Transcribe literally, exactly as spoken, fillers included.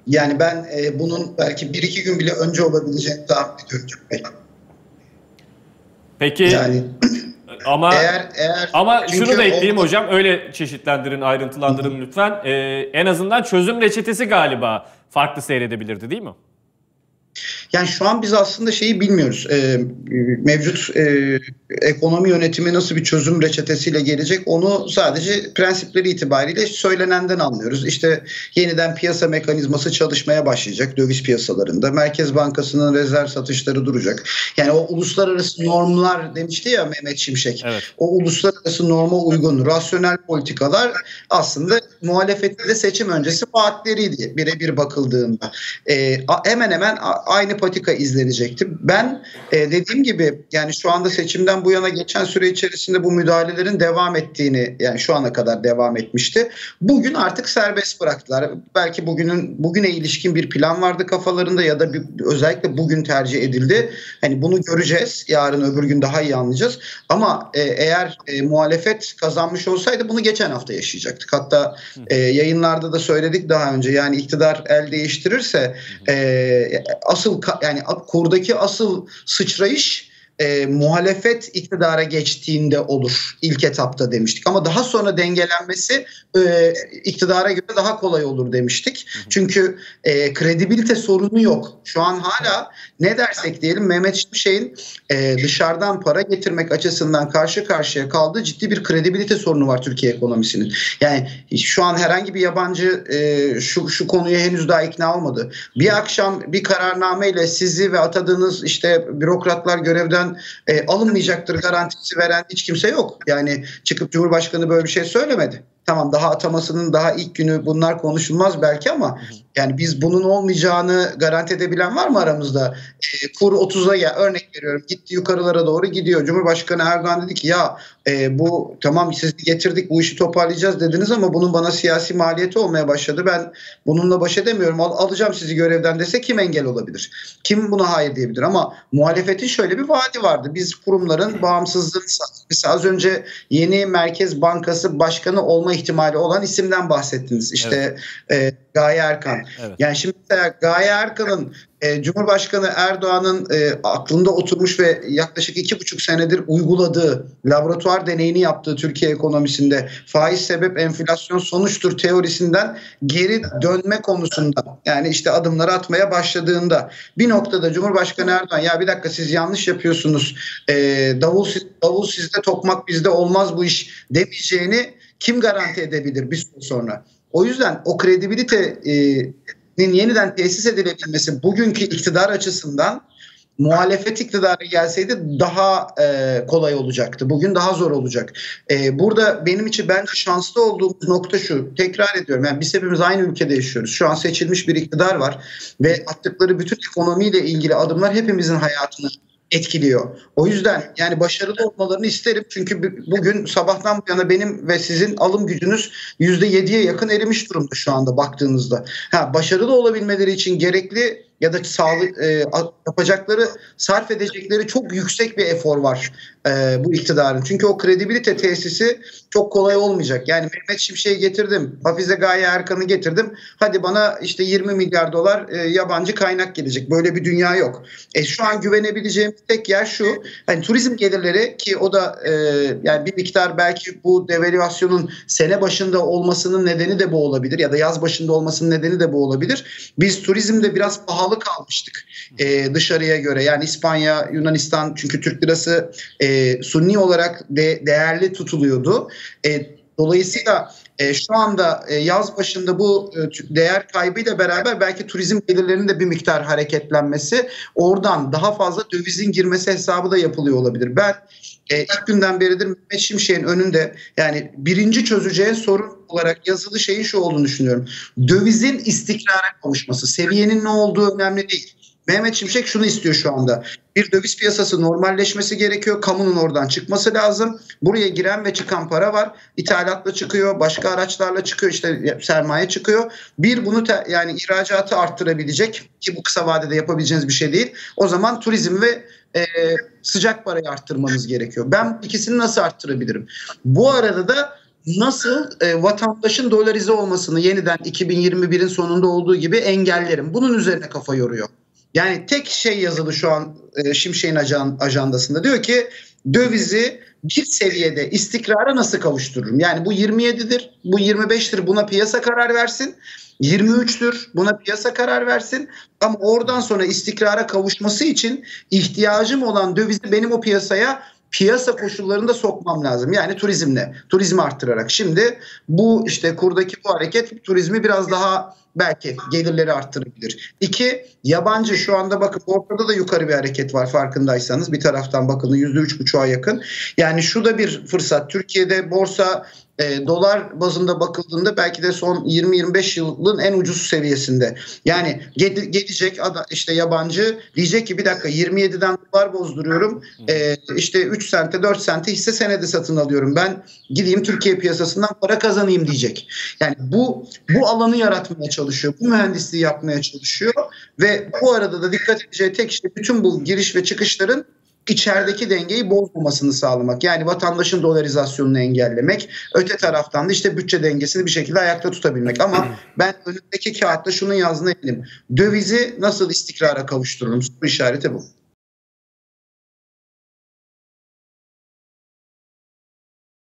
Yani ben e, bunun belki bir iki gün bile önce olabileceğini tahmin ediyorum. Peki yani ama eğer eğer ama şunu da ekleyeyim olmadı... hocam, öyle çeşitlendirin, ayrıntılandırın lütfen. Ee, en azından çözüm reçetesi galiba farklı seyredebilirdi, değil mi? Yani şu an biz aslında şeyi bilmiyoruz. E, mevcut e, ekonomi yönetimi nasıl bir çözüm reçetesiyle gelecek, onu sadece prensipleri itibariyle söylenenden anlıyoruz. İşte yeniden piyasa mekanizması çalışmaya başlayacak döviz piyasalarında. Merkez Bankası'nın rezerv satışları duracak. Yani o uluslararası normlar demişti ya Mehmet Şimşek. Evet. O uluslararası norma uygun rasyonel politikalar aslında muhalefetin de seçim öncesi vaatleriydi birebir bakıldığında. E, hemen hemen aynı patika izlenecekti. Ben e, dediğim gibi yani şu anda seçimden bu yana geçen süre içerisinde bu müdahalelerin devam ettiğini, yani şu ana kadar devam etmişti. Bugün artık serbest bıraktılar. Belki bugünün bugüne ilişkin bir plan vardı kafalarında ya da bir, özellikle bugün tercih edildi. Hani bunu göreceğiz. Yarın öbür gün daha iyi anlayacağız. Ama e, eğer e, muhalefet kazanmış olsaydı bunu geçen hafta yaşayacaktık. Hatta e, yayınlarda da söyledik daha önce. Yani iktidar el değiştirirse e, asıl yani kurdaki asıl sıçrayış e, muhalefet iktidara geçtiğinde olur ilk etapta demiştik. Ama daha sonra dengelenmesi e, iktidara göre daha kolay olur demiştik. Hı hı. Çünkü e, kredibilite sorunu yok. Şu an hala ne dersek diyelim Mehmet Şimşek'in e, dışarıdan para getirmek açısından karşı karşıya kaldığı ciddi bir kredibilite sorunu var Türkiye ekonomisinin. Yani şu an herhangi bir yabancı e, şu, şu konuya henüz daha ikna olmadı. Bir akşam bir kararnameyle sizi ve atadığınız işte bürokratlar görevden E, alınmayacaktır garantisi veren hiç kimse yok. Yani çıkıp Cumhurbaşkanı böyle bir şey söylemedi. Tamam, daha atamasının daha ilk günü bunlar konuşulmaz belki ama yani biz bunun olmayacağını garanti edebilen var mı aramızda? E, kur otuza ya örnek veriyorum gitti yukarılara doğru gidiyor. Cumhurbaşkanı Erdoğan dedi ki ya e, bu tamam sizi getirdik bu işi toparlayacağız dediniz ama bunun bana siyasi maliyeti olmaya başladı. Ben bununla baş edemiyorum. Al, alacağım sizi görevden dese kim engel olabilir? Kim buna hayır diyebilir? Ama muhalefetin şöyle bir vaadi vardı. Biz kurumların bağımsızlığını, mesela az önce yeni Merkez Bankası Başkanı olma ihtimali olan isimden bahsettiniz. İşte evet. e, Gaye Erkan. Evet. Yani şimdi Gaye Erkan'ın e, Cumhurbaşkanı Erdoğan'ın e, aklında oturmuş ve yaklaşık iki buçuk senedir uyguladığı, laboratuvar deneyini yaptığı Türkiye ekonomisinde faiz sebep enflasyon sonuçtur teorisinden geri dönme konusunda yani işte adımları atmaya başladığında bir noktada Cumhurbaşkanı Erdoğan ya bir dakika siz yanlış yapıyorsunuz, e, davul, davul sizde tokmak bizde olmaz bu iş demeyeceğini kim garanti edebilir bir süre sonra? O yüzden o kredibilitenin yeniden tesis edilebilmesi bugünkü iktidar açısından muhalefet iktidarı gelseydi daha e, kolay olacaktı. Bugün daha zor olacak. E, burada benim için bence şanslı olduğumuz nokta şu. Tekrar ediyorum. Yani biz hepimiz aynı ülkede yaşıyoruz. Şu an seçilmiş bir iktidar var ve attıkları bütün ekonomiyle ilgili adımlar hepimizin hayatını etkiliyor. O yüzden yani başarılı olmalarını isterim. Çünkü bugün sabahtan bu yana benim ve sizin alım gücünüz yüzde yediye yakın erimiş durumda şu anda baktığınızda. Ha, başarılı olabilmeleri için gerekli ya da sağlık e, yapacakları, sarf edecekleri çok yüksek bir efor var e, bu iktidarın. Çünkü o kredibilite tesisi çok kolay olmayacak. Yani Mehmet Şimşek'i getirdim, Hafize Gaye Erkan'ı getirdim. Hadi bana işte yirmi milyar dolar e, yabancı kaynak gelecek. Böyle bir dünya yok. E, şu an güvenebileceğim tek yer şu. Hani turizm gelirleri ki o da e, yani bir miktar belki bu devalüasyonun sene başında olmasının nedeni de bu olabilir ya da yaz başında olmasının nedeni de bu olabilir. Biz turizmde biraz pahalı kalmıştık e, dışarıya göre. Yani İspanya, Yunanistan çünkü Türk lirası e, sunni olarak de, değerli tutuluyordu. E, dolayısıyla e, şu anda e, yaz başında bu e, değer kaybıyla beraber belki turizm gelirlerinin de bir miktar hareketlenmesi, oradan daha fazla dövizin girmesi hesabı da yapılıyor olabilir. Ben e, ilk günden beridir Mehmet Şimşek'in önünde yani birinci çözeceği sorun olarak yazılı şeyin şu olduğunu düşünüyorum. Dövizin istikrara kavuşması. Seviyenin ne olduğu önemli değil. Mehmet Şimşek şunu istiyor şu anda. Bir döviz piyasası normalleşmesi gerekiyor. Kamunun oradan çıkması lazım. Buraya giren ve çıkan para var. İthalatla çıkıyor, başka araçlarla çıkıyor, işte sermaye çıkıyor. Bir bunu te, yani ihracatı arttırabilecek ki bu kısa vadede yapabileceğiniz bir şey değil. O zaman turizm ve e, sıcak parayı arttırmanız gerekiyor. Ben ikisini nasıl arttırabilirim? Bu arada da nasıl e, vatandaşın dolarize olmasını yeniden iki bin yirmi birin sonunda olduğu gibi engellerim. Bunun üzerine kafa yoruyor. Yani tek şey yazılı şu an e, Şimşek'in ajan, ajandasında. Diyor ki dövizi bir seviyede istikrara nasıl kavuştururum? Yani bu yirmi yedidir, bu yirmi beştir, buna piyasa karar versin. yirmi üçtür, buna piyasa karar versin. Ama oradan sonra istikrara kavuşması için ihtiyacım olan dövizi benim o piyasaya piyasa koşullarında sokmam lazım. Yani turizmle, turizmi arttırarak. Şimdi bu işte kurdaki bu hareket turizmi biraz daha belki gelirleri arttırabilir. İki, yabancı şu anda bakın ortada da yukarı bir hareket var farkındaysanız. Bir taraftan bakın yüzde üç buçuğa yakın. Yani şu da bir fırsat. Türkiye'de borsa E, dolar bazında bakıldığında belki de son yirmi yirmi beş yılın en ucuz seviyesinde. Yani gel, gelecek ada, işte yabancı diyecek ki bir dakika yirmi yediden dolar bozduruyorum. E, işte üç sente dört sente hisse senedi satın alıyorum. Ben gideyim Türkiye piyasasından para kazanayım diyecek. Yani bu bu alanı yaratmaya çalışıyor. Bu mühendisliği yapmaya çalışıyor ve bu arada da dikkat edeceği tek şey bütün bu giriş ve çıkışların içerideki dengeyi bozmamasını sağlamak. Yani vatandaşın dolarizasyonunu engellemek. Öte taraftan da işte bütçe dengesini bir şekilde ayakta tutabilmek. Ama ben önümdeki kağıtta şunun yazdığını eminim. Dövizi nasıl istikrara kavuştururum? Soru işareti bu.